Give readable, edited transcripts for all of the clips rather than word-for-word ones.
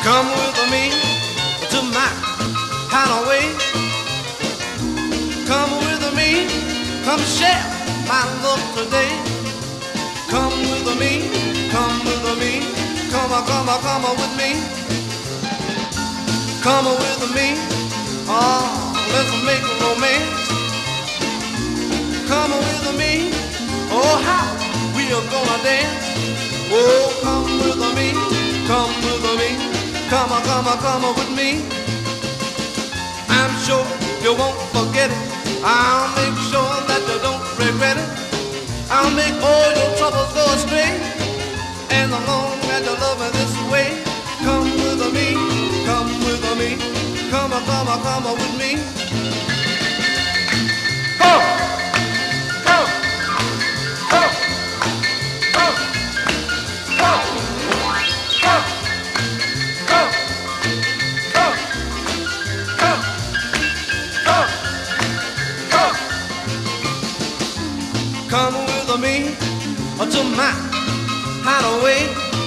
Come with me to my hideaway. Come with me, come share my love today. Come with me, come with me, come on, come on, come on with me. Come with me, oh, let's make romance. Come with me, oh, how we are gonna dance. Oh, come with me, come with me, come on, come on, come on with me. I'm sure you won't forget it. I'll make sure that you don't regret it. I'll make all your troubles go astray. And as long as you love me this way, come with me, come with me, come on, come on, come on with me. Come, come, come, come, come, come, come, come, come, come, come. Come with me to my hideaway.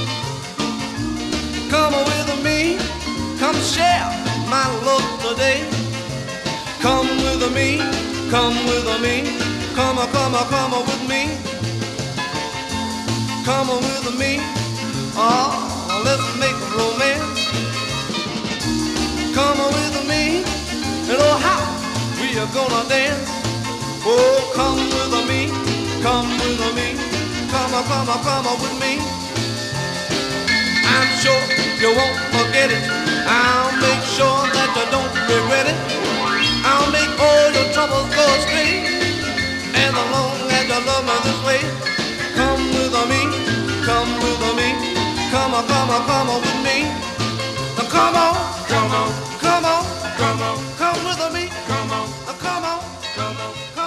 Come with me, come share my love today. Come with me, come with me, come on, come on, come on with me. Come with me, oh, let's make romance. Come with me, and oh how we are gonna dance. Oh, come with me, come with me, come on, come on, come on with me. I'm sure you won't forget it. I'll make sure that you don't regret it. I'll make all your troubles go astray. And as long as you love me this way, come with me, come with me, come on, come on, come on with me. Now come on, come on, come on, come on, come with me, come on, come on, come on.